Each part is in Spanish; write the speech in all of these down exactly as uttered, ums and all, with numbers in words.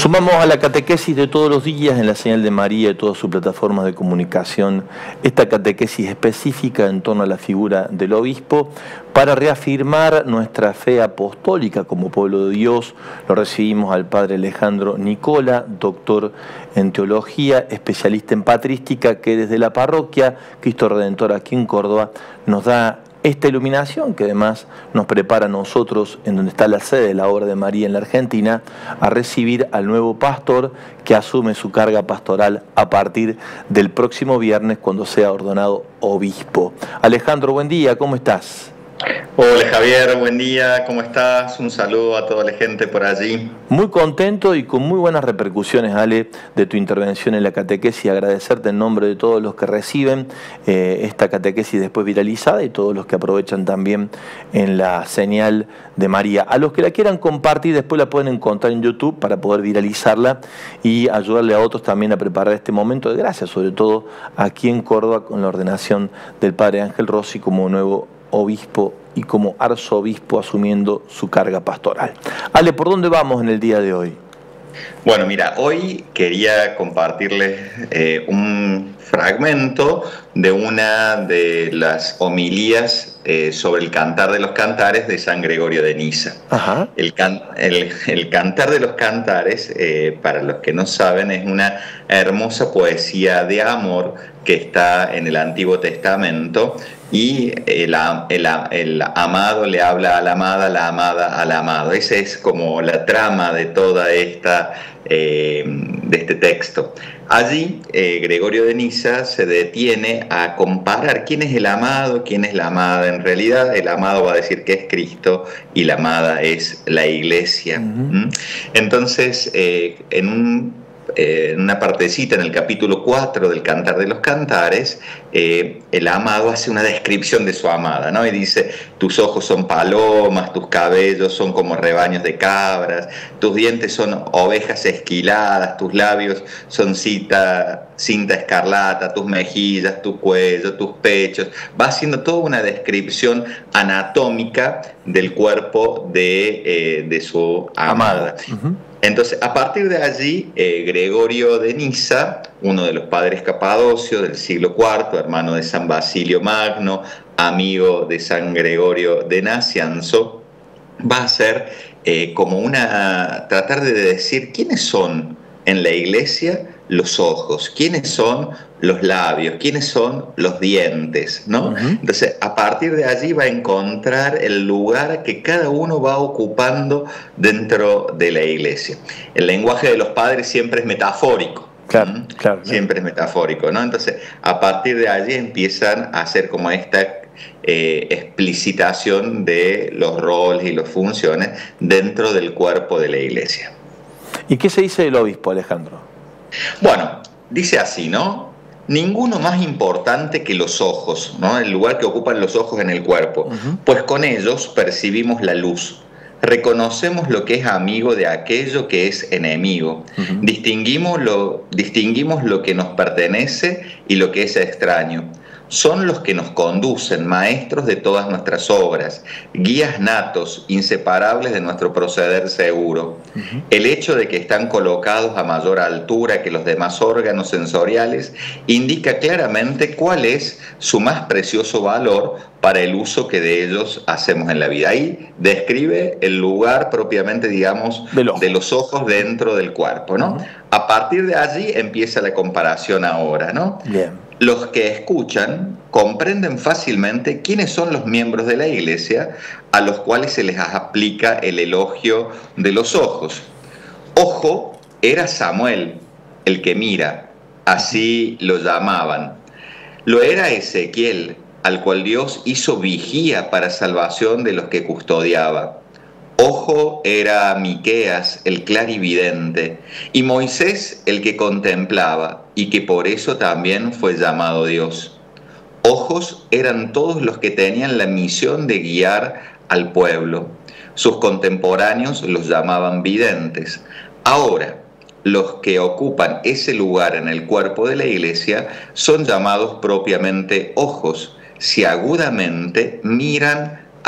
Sumamos a la catequesis de todos los días en la señal de María y todas sus plataformas de comunicación, esta catequesis específica en torno a la figura del obispo, para reafirmar nuestra fe apostólica como pueblo de Dios. Lo recibimos al padre Alejandro Nicola, doctor en teología, especialista en patrística, que desde la parroquia Cristo Redentor aquí en Córdoba nos da esta iluminación que además nos prepara a nosotros, en donde está la sede de la obra de María en la Argentina, a recibir al nuevo pastor que asume su carga pastoral a partir del próximo viernes cuando sea ordenado obispo. Alejandro, buen día, ¿cómo estás? Hola Javier, buen día, ¿cómo estás? Un saludo a toda la gente por allí. Muy contento y con muy buenas repercusiones, Ale, de tu intervención en la catequesis. Agradecerte en nombre de todos los que reciben eh, esta catequesis después viralizada y todos los que aprovechan también en la señal de María. A los que la quieran compartir, después la pueden encontrar en YouTube para poder viralizarla y ayudarle a otros también a preparar este momento de gracia, sobre todo aquí en Córdoba con la ordenación del padre Ángel Rossi como nuevo obispo y como arzobispo asumiendo su carga pastoral. Ale, ¿por dónde vamos en el día de hoy? Bueno, mira, hoy quería compartirles eh, un fragmento de una de las homilías eh, sobre el Cantar de los Cantares de San Gregorio de Niza. Ajá. El, can, el, el Cantar de los Cantares, eh, para los que no saben, es una hermosa poesía de amor que está en el Antiguo Testamento, y el, el, el amado le habla a la amada, la amada al amado. Esa es como la trama de toda esta, eh, de este texto. Allí eh, Gregorio de Niza se detiene a comparar quién es el amado, quién es la amada. En realidad el amado va a decir que es Cristo y la amada es la Iglesia. Uh-huh. ¿Mm? Entonces, eh, en un en una partecita en el capítulo cuatro del Cantar de los Cantares, eh, el amado hace una descripción de su amada, ¿no? Y dice: tus ojos son palomas, tus cabellos son como rebaños de cabras, tus dientes son ovejas esquiladas, tus labios son cinta, cinta escarlata, tus mejillas, tu cuello, tus pechos. Va haciendo toda una descripción anatómica del cuerpo de, eh, de su amada. Uh-huh. Entonces, a partir de allí, eh, Gregorio de Niza, uno de los padres capadocios del siglo cuarto, hermano de San Basilio Magno, amigo de San Gregorio de Nacianzo, va a hacer eh, como una, tratar de decir quiénes son en la Iglesia los ojos, quiénes son los labios, quiénes son los dientes, ¿no? Uh-huh. Entonces, a partir de allí va a encontrar el lugar que cada uno va ocupando dentro de la Iglesia. El lenguaje de los padres siempre es metafórico. Claro, ¿Mm? claro. Siempre es metafórico, ¿no? Entonces, a partir de allí empiezan a hacer como esta eh, explicitación de los roles y las funciones dentro del cuerpo de la Iglesia. ¿Y qué se dice del obispo, Alejandro? Bueno, dice así, ¿no? Ninguno más importante que los ojos, ¿no? El lugar que ocupan los ojos en el cuerpo. Uh-huh. Pues con ellos percibimos la luz. Reconocemos lo que es amigo de aquello que es enemigo. Uh-huh. Distinguimos lo, distinguimos lo que nos pertenece y lo que es extraño. Son los que nos conducen, maestros de todas nuestras obras, guías natos, inseparables de nuestro proceder seguro. Uh-huh. El hecho de que están colocados a mayor altura que los demás órganos sensoriales indica claramente cuál es su más precioso valor para el uso que de ellos hacemos en la vida. Ahí describe el lugar propiamente, digamos, de los ojos dentro del cuerpo, ¿no? Uh-huh. A partir de allí empieza la comparación ahora, ¿no? Bien. Los que escuchan comprenden fácilmente quiénes son los miembros de la Iglesia a los cuales se les aplica el elogio de los ojos. Ojo era Samuel, el que mira, así lo llamaban. Lo era Ezequiel, al cual Dios hizo vigía para salvación de los que custodiaba. Ojo era Miqueas, el clarividente, y Moisés, el que contemplaba, y que por eso también fue llamado Dios. Ojos eran todos los que tenían la misión de guiar al pueblo. Sus contemporáneos los llamaban videntes. Ahora, los que ocupan ese lugar en el cuerpo de la Iglesia son llamados propiamente ojos, si agudamente miran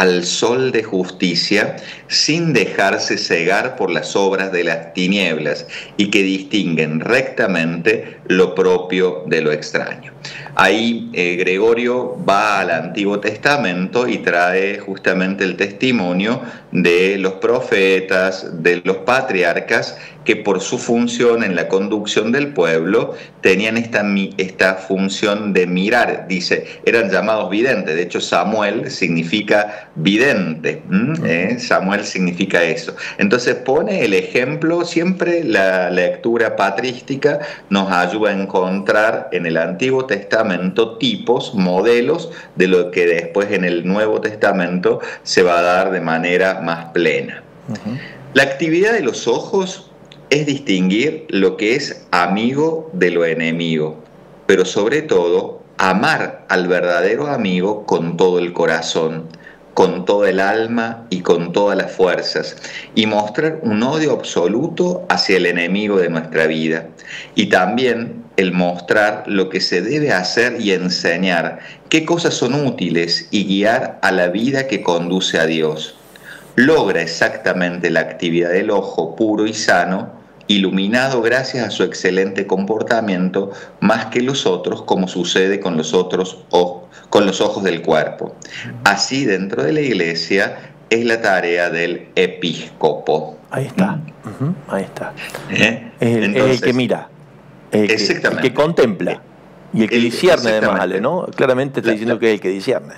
al sol de justicia sin dejarse cegar por las obras de las tinieblas y que distinguen rectamente lo propio de lo extraño. Ahí eh, Gregorio va al Antiguo Testamento y trae justamente el testimonio de los profetas, de los patriarcas, que por su función en la conducción del pueblo tenían esta, esta función de mirar. Dice, eran llamados videntes. De hecho, Samuel significa vidente. ¿Mm? ¿Eh? Samuel significa eso. Entonces pone el ejemplo, siempre la lectura patrística nos ayuda a encontrar en el Antiguo Testamento tipos, modelos de lo que después en el Nuevo Testamento se va a dar de manera más plena. Uh-huh. La actividad de los ojos es distinguir lo que es amigo de lo enemigo, pero sobre todo amar al verdadero amigo con todo el corazón, con toda el alma y con todas las fuerzas, y mostrar un odio absoluto hacia el enemigo de nuestra vida, y también el mostrar lo que se debe hacer y enseñar, qué cosas son útiles y guiar a la vida que conduce a Dios. Logra exactamente la actividad del ojo puro y sano, iluminado gracias a su excelente comportamiento, más que los otros, como sucede con los otros con los ojos del cuerpo. Así, dentro de la iglesia, es la tarea del episcopo. Ahí está, uh-huh. Ahí está. ¿Eh? Es, el, Entonces, es el que mira, el que, el que contempla y el que el, discierne además, Ale, ¿no? Claramente está diciendo que es el que discierne.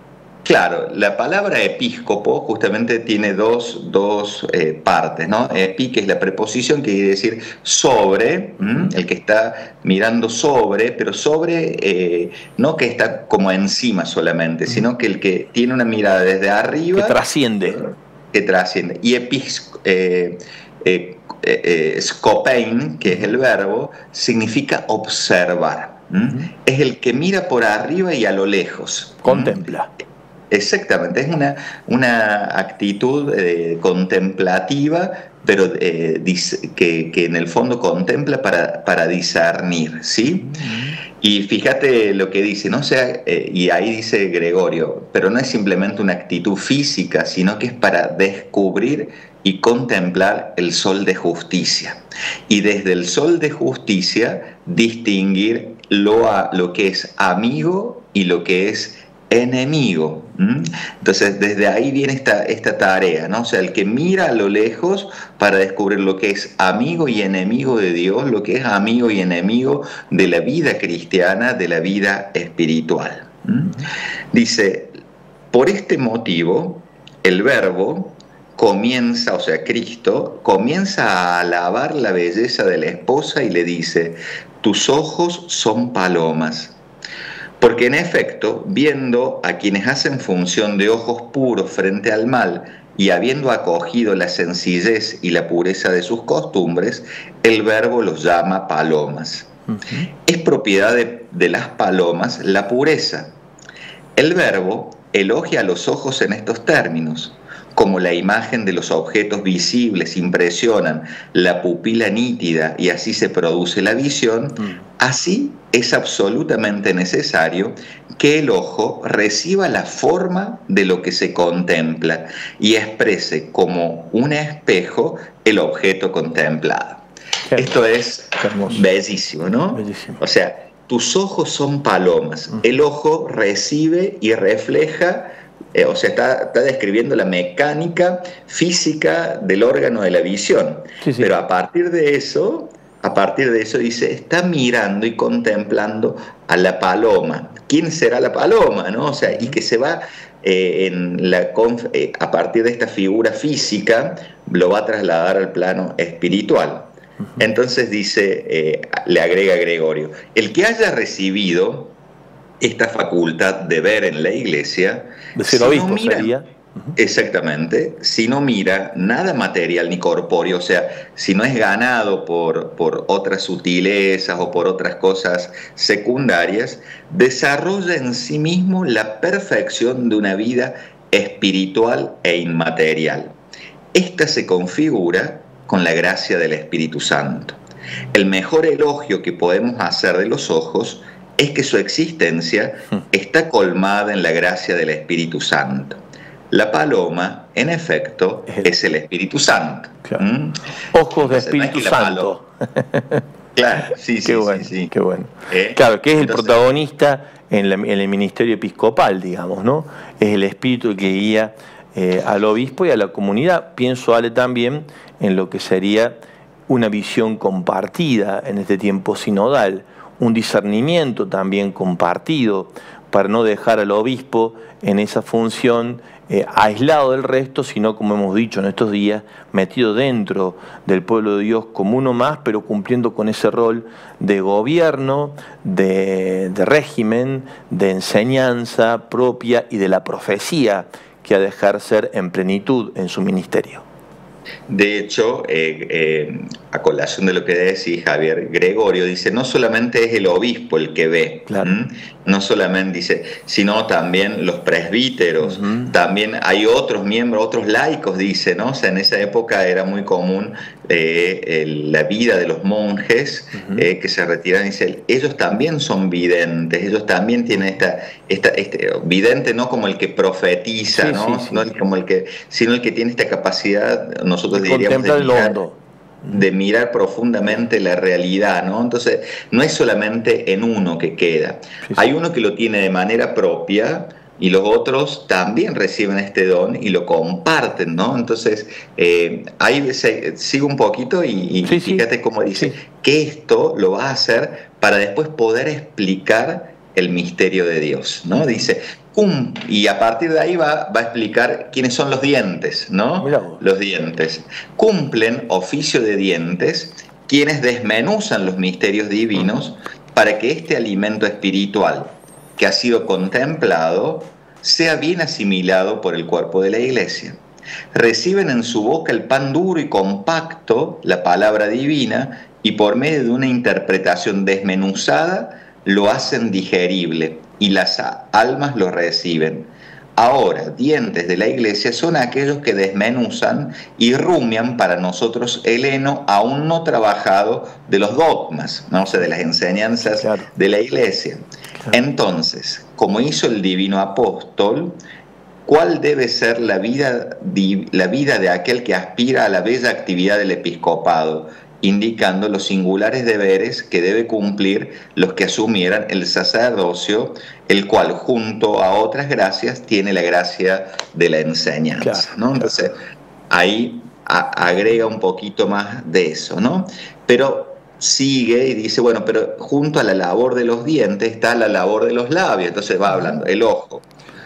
Claro, la palabra episcopo justamente tiene dos, dos eh, partes, ¿no? Epi, que es la preposición, que quiere decir sobre, ¿m? el que está mirando sobre, pero sobre, eh, no que está como encima solamente, sino que el que tiene una mirada desde arriba. Que trasciende. Eh, que trasciende. Y epis, eh, eh, eh, scopein, que es el verbo, significa observar. ¿m? Es el que mira por arriba y a lo lejos. Contempla. ¿m? Exactamente, es una, una actitud eh, contemplativa, pero eh, que, que en el fondo contempla para, para discernir, ¿sí? Y fíjate lo que dice, ¿no? O sea, eh, y ahí dice Gregorio, pero no es simplemente una actitud física, sino que es para descubrir y contemplar el sol de justicia. Y desde el sol de justicia distinguir lo, a, lo que es amigo y lo que es enemigo. ¿Mm? Entonces desde ahí viene esta, esta tarea, ¿no? O sea, el que mira a lo lejos para descubrir lo que es amigo y enemigo de Dios, lo que es amigo y enemigo de la vida cristiana, de la vida espiritual. ¿Mm? Dice, por este motivo el verbo comienza, o sea, Cristo comienza a alabar la belleza de la esposa y le dice, tus ojos son palomas. Porque en efecto, viendo a quienes hacen función de ojos puros frente al mal y habiendo acogido la sencillez y la pureza de sus costumbres, el verbo los llama palomas. Uh-huh. Es propiedad de, de las palomas la pureza. El verbo elogia a los ojos en estos términos. Como la imagen de los objetos visibles impresionan la pupila nítida y así se produce la visión, mm. así es absolutamente necesario que el ojo reciba la forma de lo que se contempla y exprese como un espejo el objeto contemplado. Qué Esto es bellísimo, ¿no? Bellísimo. O sea, tus ojos son palomas. Mm. El ojo recibe y refleja. Eh, o sea, está, está describiendo la mecánica física del órgano de la visión. Sí, sí. Pero a partir de eso, a partir de eso dice, está mirando y contemplando a la paloma. ¿Quién será la paloma? ¿No? O sea, y que se va, eh, en la, eh, a partir de esta figura física, lo va a trasladar al plano espiritual. Uh-huh. Entonces dice, eh, le agrega Gregorio, el que haya recibido esta facultad de ver en la iglesia, de ser si obispo, no mira, sería. Uh-huh. Exactamente, si no mira nada material ni corpóreo, o sea, si no es ganado por, por otras sutilezas o por otras cosas secundarias, desarrolla en sí mismo la perfección de una vida espiritual e inmaterial. Esta se configura con la gracia del Espíritu Santo. El mejor elogio que podemos hacer de los ojos es que su existencia está colmada en la gracia del Espíritu Santo. La paloma, en efecto, el, es el Espíritu Santo. Claro. ¿Mm? Ojos de Espíritu no es Santo. Claro, sí, sí, qué bueno, sí, sí. Qué bueno. ¿Eh? Claro, que es Entonces, el protagonista en, la, en el ministerio episcopal, digamos, ¿no? Es el Espíritu el que guía eh, al obispo y a la comunidad. Pienso, Ale, también en lo que sería una visión compartida en este tiempo sinodal, un discernimiento también compartido, para no dejar al obispo en esa función eh, aislado del resto, sino, como hemos dicho en estos días, metido dentro del pueblo de Dios como uno más, pero cumpliendo con ese rol de gobierno, de, de régimen, de enseñanza propia y de la profecía que ha de ejercer en plenitud en su ministerio. De hecho, eh, eh, a colación de lo que decís, Javier, Gregorio dice, no solamente es el obispo el que ve, claro. ¿m? no solamente dice, sino también los presbíteros, uh-huh. también hay otros miembros, otros laicos, dice, ¿no? O sea, en esa época era muy común eh, el, la vida de los monjes uh-huh. eh, que se retiran, dice, ellos también son videntes, ellos también tienen esta, esta este, vidente no como el que profetiza, sí, ¿no? Sí, sí. no el, como el que, sino el que tiene esta capacidad, nosotros de diríamos de mirar, el hondo. de mirar profundamente la realidad, ¿no? Entonces, no es solamente en uno que queda. Sí, sí. Hay uno que lo tiene de manera propia y los otros también reciben este don y lo comparten, ¿no? Entonces, eh, ahí se, sigo un poquito y, y sí, fíjate sí. cómo dice sí. que esto lo va a hacer para después poder explicar el misterio de Dios, ¿no? Dice, um, y a partir de ahí va, va a explicar quiénes son los dientes, ¿no? Los dientes. Cumplen oficio de dientes quienes desmenuzan los misterios divinos para que este alimento espiritual que ha sido contemplado sea bien asimilado por el cuerpo de la Iglesia. Reciben en su boca el pan duro y compacto, la palabra divina, y por medio de una interpretación desmenuzada, lo hacen digerible y las almas lo reciben. Ahora, dientes de la Iglesia son aquellos que desmenuzan y rumian para nosotros el heno aún no trabajado de los dogmas, ¿no? O sea, de las enseñanzas claro. de la Iglesia. Claro. Entonces, como hizo el divino apóstol, ¿cuál debe ser la vida, la vida de aquel que aspira a la bella actividad del episcopado? Indicando los singulares deberes que debe cumplir los que asumieran el sacerdocio, el cual junto a otras gracias tiene la gracia de la enseñanza, claro, ¿no? Entonces ahí a, agrega un poquito más de eso, ¿no? Pero sigue y dice, bueno, pero junto a la labor de los dientes está la labor de los labios, entonces va hablando, el ojo,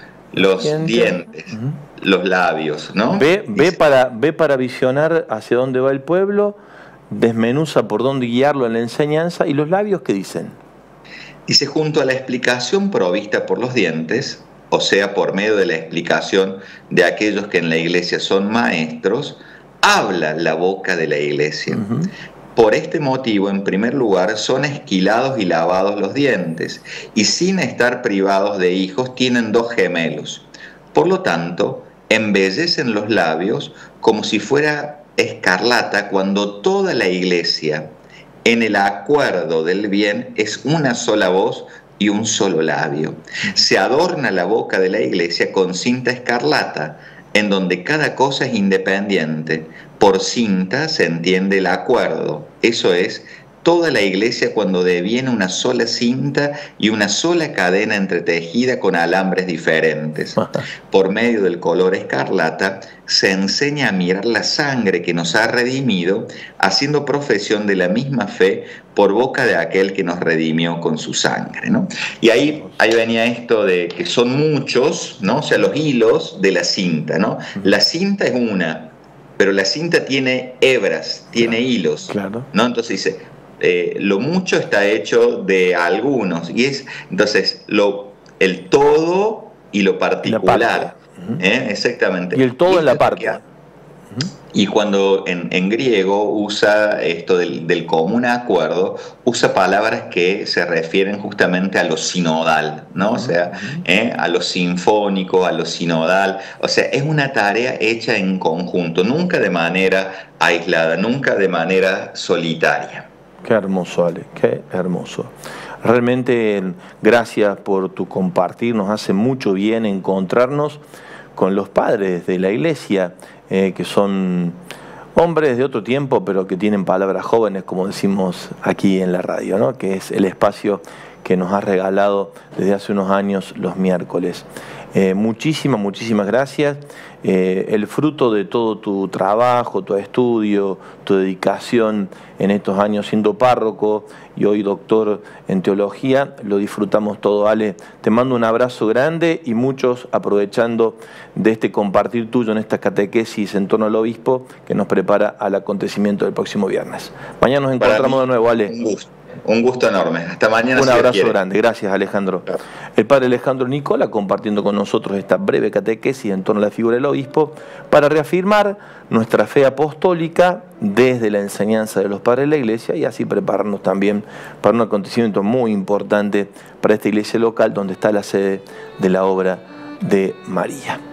los Diente. dientes, uh-huh. los labios, ¿no? Ve, ve, para, ve para visionar hacia dónde va el pueblo, desmenuza por dónde guiarlo en la enseñanza, y los labios, ¿qué dicen? Dice, junto a la explicación provista por los dientes, o sea, por medio de la explicación de aquellos que en la iglesia son maestros, habla la boca de la iglesia. Uh-huh. Por este motivo, en primer lugar, son esquilados y lavados los dientes, y sin estar privados de hijos, tienen dos gemelos. Por lo tanto, embellecen los labios como si fuera escarlata cuando toda la iglesia, en el acuerdo del bien, es una sola voz y un solo labio. Se adorna la boca de la iglesia con cinta escarlata, en donde cada cosa es independiente. Por cinta se entiende el acuerdo, eso es, toda la iglesia cuando deviene una sola cinta y una sola cadena entretejida con alambres diferentes. Por medio del color escarlata se enseña a mirar la sangre que nos ha redimido, haciendo profesión de la misma fe por boca de aquel que nos redimió con su sangre, ¿no? Y ahí, ahí venía esto de que son muchos, ¿no? O sea, los hilos de la cinta, ¿no? La cinta es una, pero la cinta tiene hebras, tiene claro, hilos, claro. ¿no? Entonces dice, Eh, lo mucho está hecho de algunos, y es entonces lo, el todo y lo particular. Uh-huh. ¿eh? Exactamente. Y el todo y en la parte. Uh-huh. Y cuando en, en griego usa esto del, del común acuerdo, usa palabras que se refieren justamente a lo sinodal, ¿no? Uh-huh. O sea, ¿eh? a lo sinfónico, a lo sinodal. O sea, es una tarea hecha en conjunto, nunca de manera aislada, nunca de manera solitaria. Qué hermoso, Ale, qué hermoso. Realmente, gracias por tu compartir, nos hace mucho bien encontrarnos con los padres de la iglesia, eh, que son hombres de otro tiempo, pero que tienen palabras jóvenes, como decimos aquí en la radio, ¿no? Que es el espacio que nos ha regalado desde hace unos años los miércoles. Eh, muchísimas, muchísimas gracias. Eh, el fruto de todo tu trabajo, tu estudio, tu dedicación en estos años siendo párroco y hoy doctor en teología, lo disfrutamos todo, Ale. Te mando un abrazo grande y muchos aprovechando de este compartir tuyo en esta catequesis en torno al obispo que nos prepara al acontecimiento del próximo viernes. Mañana nos encontramos de nuevo, Ale. Un gusto. Un gusto enorme. Hasta mañana. Un si abrazo grande. Gracias, Alejandro. Claro. El padre Alejandro Nicola compartiendo con nosotros esta breve catequesis en torno a la figura del obispo para reafirmar nuestra fe apostólica desde la enseñanza de los padres de la iglesia y así prepararnos también para un acontecimiento muy importante para esta iglesia local donde está la sede de la obra de María.